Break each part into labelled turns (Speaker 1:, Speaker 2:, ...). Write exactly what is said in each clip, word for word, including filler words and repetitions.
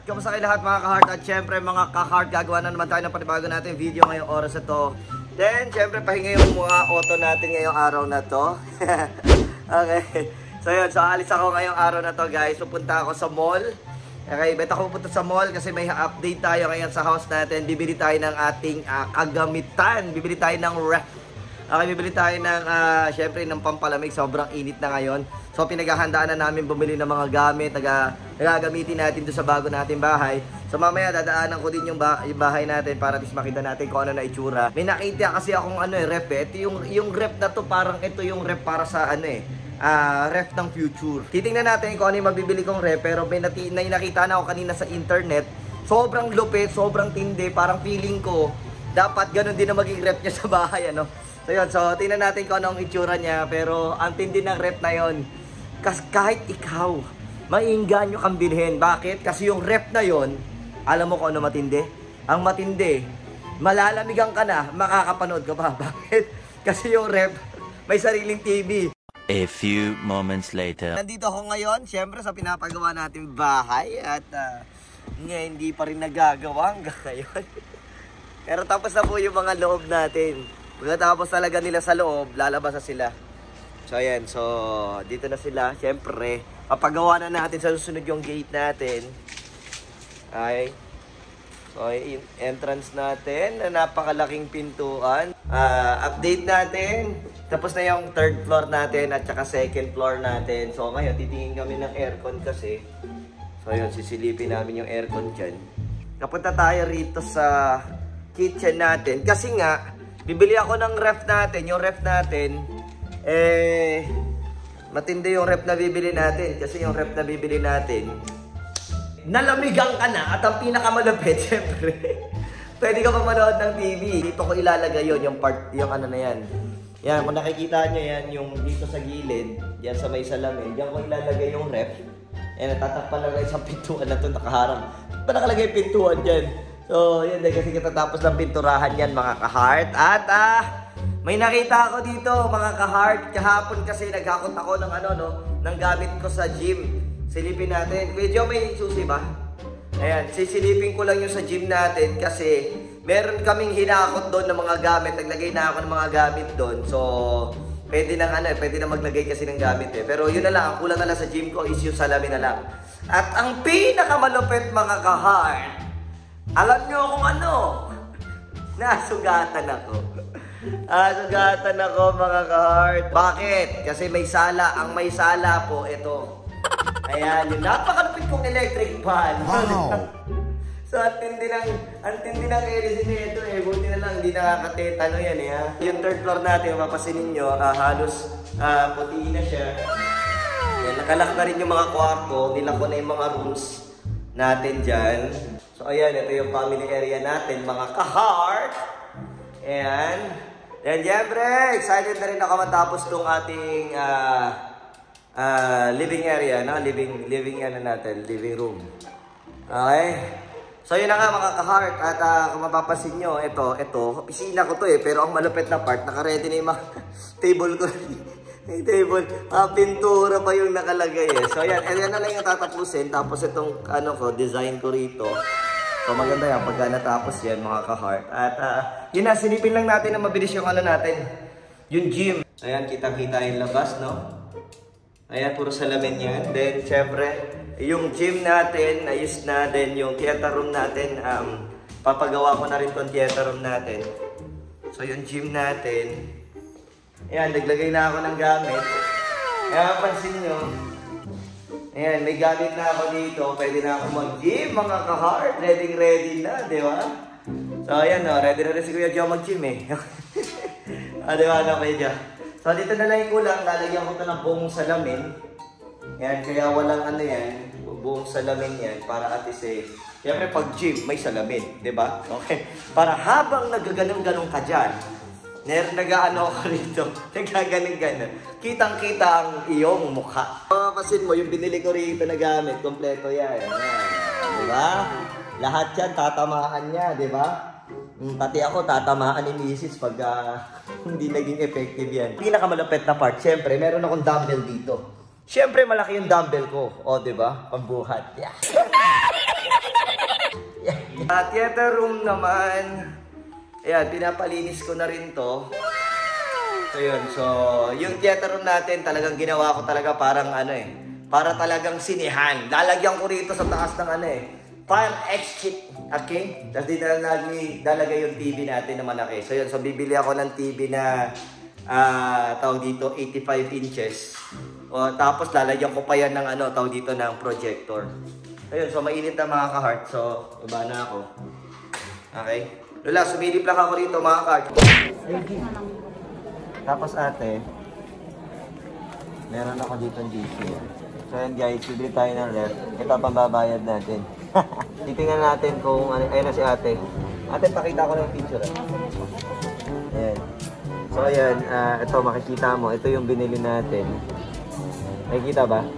Speaker 1: Kamusta kayo lahat mga ka-heart? At syempre mga ka-heart, gagawa na naman tayo ng panibago natin video ngayong oras na to. Then syempre pahinga yung mga auto natin ngayong araw na to. Okay. So yun, so alis ako ngayong araw na to guys. Pupunta ako sa mall. Okay, bet ako pupunta sa mall kasi may update tayo ngayon sa house natin. Bibili tayo ng ating uh, kagamitan. Bibili tayo ng ref. Okay, bibili tayo ng uh, syempre ng pampalamig. Sobrang init na ngayon. So pinaghahandaan na namin bumili ng mga gamit na nagagamitin natin doon sa bago nating bahay. So mamaya dadaanan ko din yung, ba yung bahay natin para at least makita natin kung ano na itsura. May nakita kasi akong ano eh, ref eh. Ito yung, yung ref na to, parang ito yung ref para sa ano eh. Uh, ref ng future. Titingnan natin kung ano yung mabibili kong ref. Pero may, nati may nakita na ako kanina sa internet. Sobrang lupit, sobrang tindi. Parang feeling ko dapat ganun din na maging ref niya sa bahay, ano. So yun, so tingnan natin kung anong itsura niya. Pero ang tindi ng ref na yon, kasi kahit ikaw, maiinganyo kang bilhin. Bakit? Kasi yung ref na yon, alam mo kung ano matindi? Ang matindi, malalamigan ka na, makakapanood ka pa. Bakit? Kasi yung ref, may sariling T V.
Speaker 2: A few moments later.
Speaker 1: Nandito ako ngayon, syempre sa pinapagawa natin bahay. At uh, nga, hindi pa rin nagagawa hanggang ngayon. Pero tapos na po yung mga loob natin. Pagkatapos talaga nila sa loob, lalabas na sila. So ayan, so dito na sila. Siyempre, papagawa na natin sa susunod yung gate natin. Ay. So yung entrance natin na napakalaking pintuan. Uh, update natin. Tapos na yung third floor natin at saka second floor natin. So ngayon, titingin kami ng aircon kasi. So ayun, sisilipin namin yung aircon dyan. Kapunta tayo rito sa kitchen natin. Kasi nga, bibili ako ng ref natin. Yung ref natin, eh, matindi yung ref na bibili natin. Kasi yung ref na bibili natin, nalamigan ka na. At ang pinakamalapit, syempre, pwede ka pa manood ng T V. Dito ko ilalagay yun, yung part, yung ano na yan. Yan, kung nakikita nyo yan, yung dito sa gilid, yan sa may salamin, yan ko ilalagay yung ref. Yan, natatakpan lang isang pintuan na ito, nakaharang. Pa nakalagay yung pintuan dyan. So, yun din, kasi katatapos ng pinturahan yan, mga ka-heart. At, ah, may nakita ako dito, mga ka-heart. Kahapon kasi naghakot ako ng ano, no, ng gamit ko sa gym. Silipin natin. Kuya Joe, may susi ba? Ayan, sisilipin ko lang yung sa gym natin kasi meron kaming hinakot doon ng mga gamit. Naglagay na ako ng mga gamit doon. So, pwede nang ano, pwede na maglagay kasi ng gamit eh. Pero yun na lang, ang kulang na lang sa gym ko is yung salamin na lang. At ang pinakamalupit, mga ka-heart, alam nyo kung ano? Nasugatan ako. Nasugatan ako, mga ka-heart. Bakit? Kasi may sala. Ang may sala po, ito. Ayan, yung napakalupit kong electric fan. Wow! So, ang tindi ng, ang tindi ng L C D ito eh. Buti na lang, hindi nakakatetano yan eh ha. Yung third floor natin, mapapasin ninyo, uh, halos uh, putiin na siya. Yan, nakalak na rin yung mga kwarto. Nilak ko na yung mga rooms natin dyan. So, ayan, ito yung family area natin, mga ka-heart. Ayan. Then, siyempre, excited na rin ako matapos itong ating uh, uh, living area, no? Living, living ano natin, living room. Okay? So yun na nga mga ka-heart, at uh, kung mapapasin nyo, ito, ito, opisina ko to eh, pero ang malupit na part, naka-ready na yung mga table ko. May table, uh, pintura pa yung nakalagay eh. So yan, yan na lang yung tatapusin, tapos itong ano ko, design ko rito. So maganda yan, pagka natapos yan mga ka-heart. At uh, yun na, silipin lang natin na mabilis yung ano natin, yung gym. Ayan, kita-kita yung labas, no? Ayan, puro salamin yan. Then, syempre, yung gym natin, ayos na. Then, yung theater room natin, um, papagawa ko na rin tong theater room natin. So, yung gym natin, ayan, naglagay na ako ng gamit. Ayan, pansin nyo. Ayan, may gamit na ako dito. Pwede na ako mag-gym, mga ka-heart. Ready, ready na, di ba? So, ayan, no, ready na rin si Kuya Joe mag-gym eh. Ah, di ba, no, Kuya Joe? So, dito na lang yung kulang. Lalagyan ko ito ng buong salamin. Yan, kaya walang ano yan, buong salamin yan para at least eh, siyempre pag gym, may salamin, di ba? Okay? Para habang nagaganong-ganong ka dyan, nag-ano ka rito, nagagaling-ganon, kitang-kita ang iyong mukha. Mapapasin mo, yung binili ko rito na gamit, kompleto yan. Yan. Di ba? Lahat yan, tatamaan niya, di ba? Pati ako, tatamaan ni misis pag uh, hindi naging effective yan. Pinakamalapit na part, siyempre, meron akong dumbbell dito. Siyempre, malaki yung dumbbell ko. O, diba? Pambuhat. Yeah. At theater room naman. Ayan, pinapalinis ko na rin to. So yun, so yung theater room natin talagang ginawa ko talaga parang ano eh. Para talagang sinihan. Lalagyan ko rito sa taas ng ano eh. Fire exit. Okay? Tapos dito na lagi lalagay yung T V natin na malaki. So yun, so bibili ako ng T V na uh, tawag dito eighty-five inches. O, tapos lalagyan ko pa yan ng ano, tawag dito ng projector. Ayun, so mainit na mga ka-heart. So, baba na ako. Okay? Lola, sumilip lang ako rito mga ka-heart. Tapos ate, meron ako dito ng D C. So yan guys, bibili tayo ng ref. Ito ang pambabayad natin. Titingnan natin kung ano, ayun na si ate. Ate, pakita ko ng picture. Ayan. So ayan, uh, ito makikita mo, ito yung binili natin. Nakikita ba?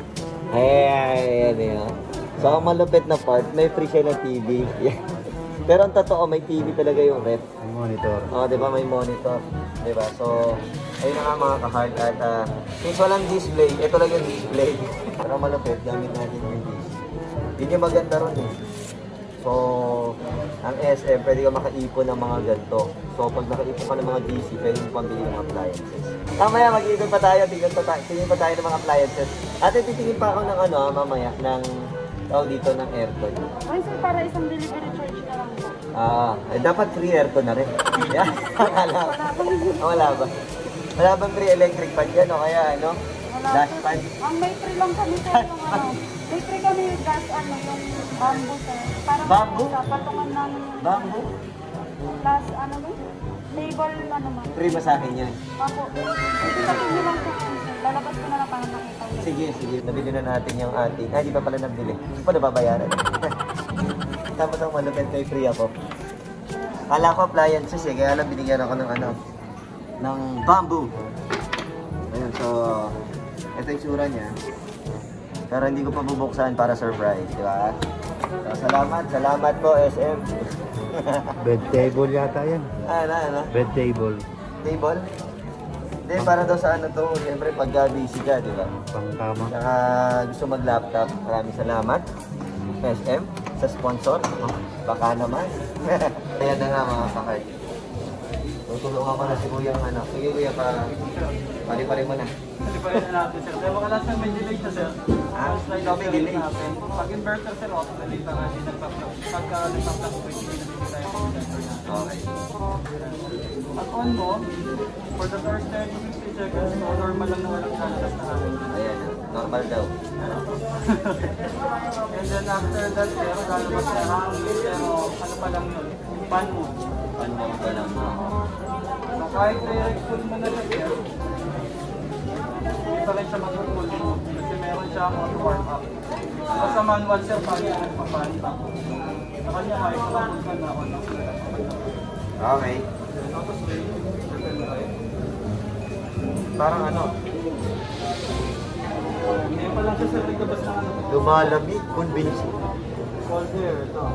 Speaker 1: Ayan, ayan. So ang malupit na part, may free siya ng T V. Pero ang totoo, may T V talaga yung ref.
Speaker 3: May monitor.
Speaker 1: Oo, oh, di ba may monitor? Di ba? So, ayun na nga mga ka-hard. At uh, since walang display, ito lang yung display. Pero malupit, gamit natin yung display. Yun yung maganda ron eh. So, ang S M, pwede ka makaipon ng mga ganito. So, pag nakaipon ka ng mga D C, pwede mo pambili ng appliances. Mamaya, mag-iikot pa tayo, tingin pa, tayo, tingin pa tayo ng mga appliances. At titingin pa ako ng ano, mamaya, ng tao dito ng aircon.
Speaker 4: Ay, sir, para isang delivery charge na lang po.
Speaker 1: Ah, eh, dapat free aircon na rin. Yeah. Wala ba? Wala ba? Wala bang free electric fan yan o kaya ano?
Speaker 4: Wala,
Speaker 1: Dash
Speaker 4: sir.
Speaker 1: fan?
Speaker 4: Ang may free lang kami sir, yung ano. May free kami yung gas, ano, yung bamboo sir. Parang
Speaker 1: Bamboo?
Speaker 4: sa patungan ng...
Speaker 1: Bamboo?
Speaker 4: Plus, ano ba? Table, ano man.
Speaker 1: Free ba sa akin yan?
Speaker 4: Ako, ito sabihin nyo lang po sir. Lalabas ko na lang para makita nyo.
Speaker 1: Sige, sige. Nabili na natin yung ating. Ay, di pa pala nabili. Pa nababayaran. Tapos ang malupit kay free ako. Kala ko appliances eh. Kaya lang binigyan ako ng ano. Ng bamboo. Ayun, so ito yung sura niya. Pero hindi ko pa bubuksan para surprise, di ba? So, salamat, salamat po S M.
Speaker 3: Bed table yata yan.
Speaker 1: Ano, ano?
Speaker 3: Bed table.
Speaker 1: Table? Hindi, para daw sa ano to, siyempre pagka busy ka, di ba?
Speaker 3: Pang tama.
Speaker 1: Saka gusto mag-laptop, maraming salamat S M sa sponsor. Oh, baka naman. Kaya na nga mga kakay. Tutulungan ko na si Kuya ano. Sige Kuya, pa pali-pali mo na.
Speaker 5: Pali-pali na natin sir. Kaya wala siyang may delay na sir.
Speaker 1: Ah,
Speaker 5: Slide
Speaker 1: may delay.
Speaker 5: natin. Pag inverter sir, auto delay pa nga din nagpa-plug. Pagka nagpa-plug, pwede din natin tayo ng inverter natin.
Speaker 1: Okay.
Speaker 5: At on mo, for the first thirty to sixty seconds, so normal lang na walang lalabas na hangin.
Speaker 1: Ayan, normal daw.
Speaker 5: And then after that sir, lalabas na hangin. Pero ano pa lang yun, fan mode.
Speaker 1: Ano ba lang?
Speaker 5: So kahit direct full mo na siya sir, ito rin siya mag-full mode. Kasi meron siya auto warm up. So sa manual sir, pag yung pa-fan up. Sa kanya kahit mabot ka na on up.
Speaker 1: Okay. Parang ano?
Speaker 5: Ngayon pa lang siya sir, naglabas ng ano.
Speaker 1: Lumalamig, convincing.
Speaker 5: Cold air, ito.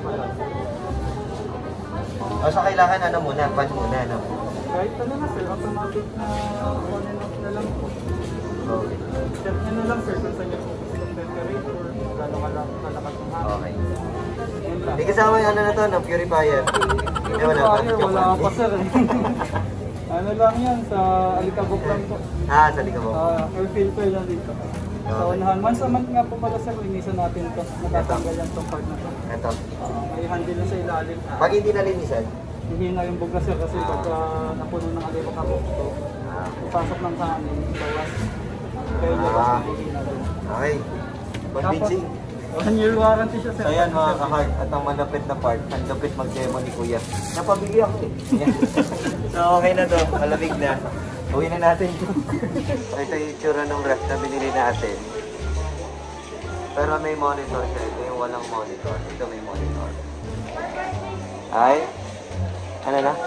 Speaker 1: O so kailangan ano muna, pan muna, no?
Speaker 5: Kahit ano na sir, automatic na on and off na lang po.
Speaker 1: Okay.
Speaker 5: Check nyo na lang sir kung saan niyo po gusto ng temperature, gano'ng kalakas ng hangin.
Speaker 1: Okay.
Speaker 5: Yun lang.
Speaker 1: Hindi kasama yung ano na to, no? Purifier. Eh, wala pa.
Speaker 5: Wala, wala pa sir eh. Ano lang yan, sa alikabok lang po.
Speaker 1: Ah, sa likod mo.
Speaker 5: Ah, air filter lang dito. Sa unahan. Once a month nga po pala sir, linisan natin ito. Natatanggal yan itong part na ito.
Speaker 1: Ito.
Speaker 5: Ah, may handle na sa ilalim.
Speaker 1: Pag hindi nalinisan,
Speaker 5: Hindi na yung buga sir kasi pagka napuno ng alikabok ito, pasok ng hangin, bawas. Kaya labas
Speaker 1: Ah.
Speaker 5: na hihina rin.
Speaker 1: okay. Convincing.
Speaker 5: One year warranty siya sir.
Speaker 1: So yan mga ka-heart, at ang malapit na part, ang lapit mag-demo ni Kuya. Napabili ako eh. Yan. So okay na to, malamig na. Uwi na natin ito. So ito yung itsura ng ref na binili natin. Pero may monitor siya, ito yung walang monitor. Ito may monitor. Ay? Ano na?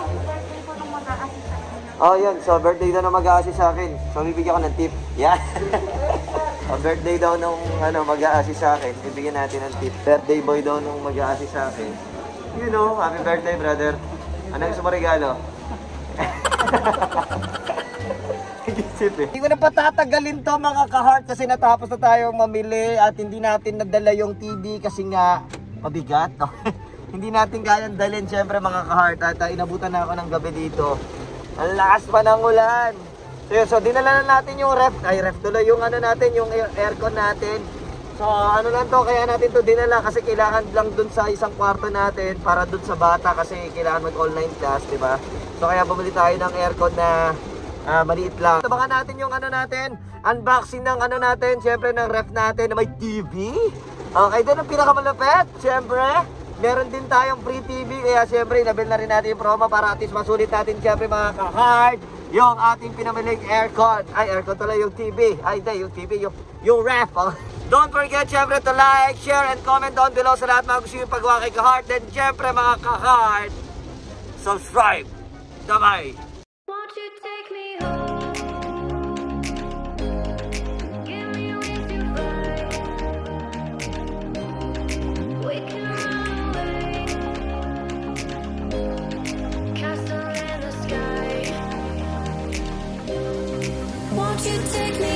Speaker 1: Oh yun, so birthday daw na mag-a-assist sa akin. So bibigyan ko ng tip. Yan. O birthday daw nung ano, mag-a-assist sa akin, bibigyan natin ng tip. Birthday boy daw nung mag-a-assist sa akin. You know, happy birthday brother. Ano gusto mo regalo? expensive eh. Hindi ko na patatagalin to mga ka-heart kasi natapos na tayong mamili at hindi natin nadala yung T V kasi nga mabigat. No? Hindi natin kayang dalhin syempre mga ka-heart at uh, inabutan na ako ng gabi dito. Ang lakas pa ng ulan. So, so dinala na natin yung ref, ay ref tuloy yung ano natin, yung aircon natin. So ano lang to, kaya natin to dinala kasi kailangan lang dun sa isang kwarto natin para dun sa bata kasi kailangan mag-online class, di ba? So kaya bumili tayo ng aircon na uh, maliit lang. Tabangan natin yung ano natin, unboxing ng ano natin, syempre ng ref natin na may T V. Okay, doon ang pinakamalapit, syempre. Meron din tayong free T V, kaya syempre inabil na rin natin yung promo para at least masulit natin syempre mga ka-hard yung ating pinamiling aircon. Ay, aircon tuloy yung T V. Ay, hindi, yung T V, yung, yung ref. Don't forget syempre to like, share, and comment down below sa lahat mga gusto yung paggawa kay ka-hard. Then syempre mga ka-hard, subscribe. Bye-bye.
Speaker 6: Won't you take me home? Give me with you right. We can run away. Castle in the sky. Won't you take me